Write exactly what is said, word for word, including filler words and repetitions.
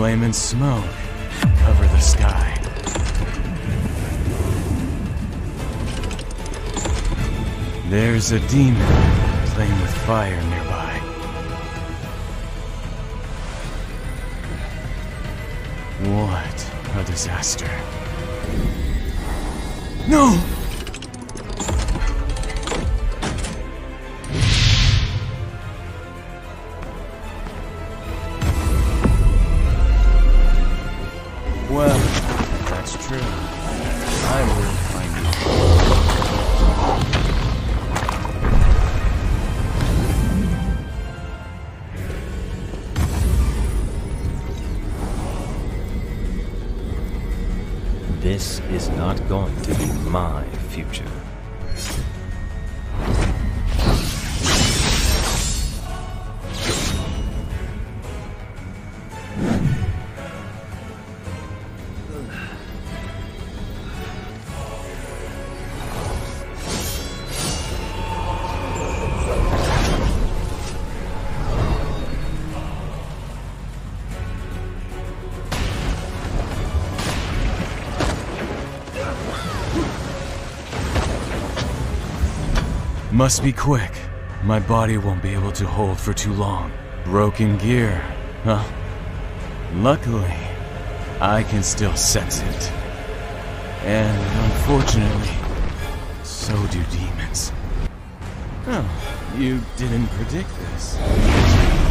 Flame and smoke cover the sky. There's a demon playing with fire nearby. What a disaster. No! Well, that's true. I will find you. This is not going to be my future. Must be quick. My body won't be able to hold for too long. Broken gear, huh? Luckily, I can still sense it. And unfortunately, so do demons. Oh, you didn't predict this.